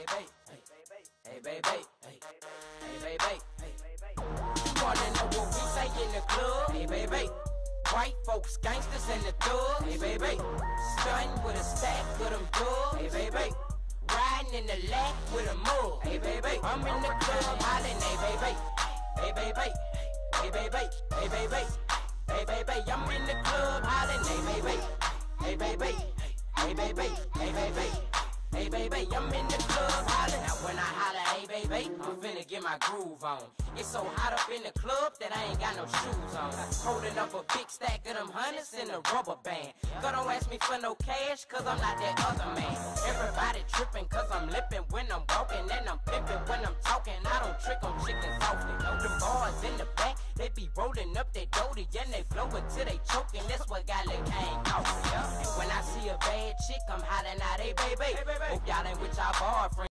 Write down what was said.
baby, hey baby, hey baby, you wanna know what we say in the club? Hey baby, white folks, gangsters and the thugs. Hey baby, stunning with a stack of them dubs. Hey baby, riding in the lack with a mug. Hey baby, I'm in the club hollering. Hey baby, hey baby, hey baby, hey baby, hey baby, I'm in the club hollering. Hey baby, hey baby, hey baby, hey baby. Hey baby, I'm in the club hollering. Now when I holler, hey baby, I'm finna get my groove on. It's so hot up in the club that I ain't got no shoes on. Holding up a big stack of them hundreds in a rubber band. Girl, don't ask me for no cash, cause I'm not that other man. Everybody tripping cause I'm lipping when I'm walking, and I'm pimping when I'm talking. I don't trick on chickens often. The bars in the back, they be rolling up their doty, and they blow it till they choking. That's what got Lil' Kane off. And when I see a bad chick, I'm hollering out, hey baby, hope y'all ain't with y'all boyfriend.